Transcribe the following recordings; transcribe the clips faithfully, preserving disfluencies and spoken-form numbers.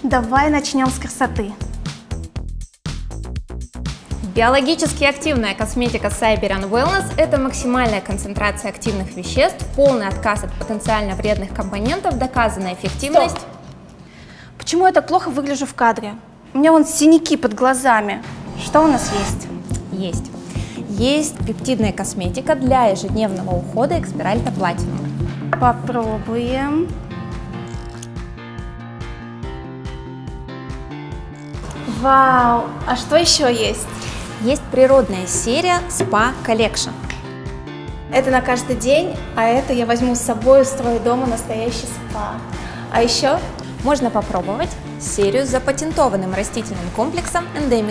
Давай начнем с красоты. Биологически активная косметика Cyberian Wellness – это максимальная концентрация активных веществ, полный отказ от потенциально вредных компонентов, доказанная эффективность. Стоп. Почему я так плохо выгляжу в кадре? У меня вон синяки под глазами. Что у нас есть? Есть. Есть пептидная косметика для ежедневного ухода Экспиральта Platinum. Попробуем. Вау! А что еще есть? Есть природная серия Spa Collection. Это на каждый день, а это я возьму с собой, устрою дома настоящий спа. А еще можно попробовать серию с запатентованным растительным комплексом Endemix.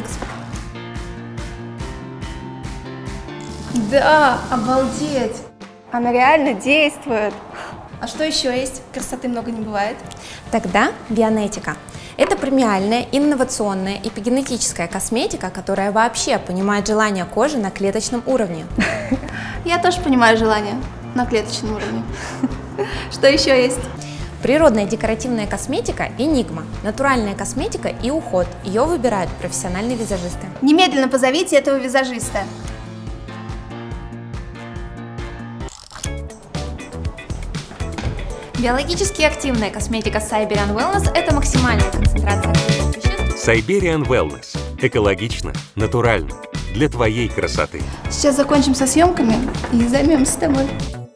Да, обалдеть! Она реально действует. А что еще есть? Красоты много не бывает. Тогда Bionetics. Это премиальная, инновационная эпигенетическая косметика, которая вообще понимает желание кожи на клеточном уровне. Я тоже понимаю желание на клеточном уровне. Что еще есть? Природная декоративная косметика Enigma. Натуральная косметика и уход. Ее выбирают профессиональные визажисты. Немедленно позовите этого визажиста. Биологически активная косметика Cyberian Wellness – это максимальная концентрация активных веществ. Cyberian Wellness. Экологично, натурально. Для твоей красоты. Сейчас закончим со съемками и займемся тобой.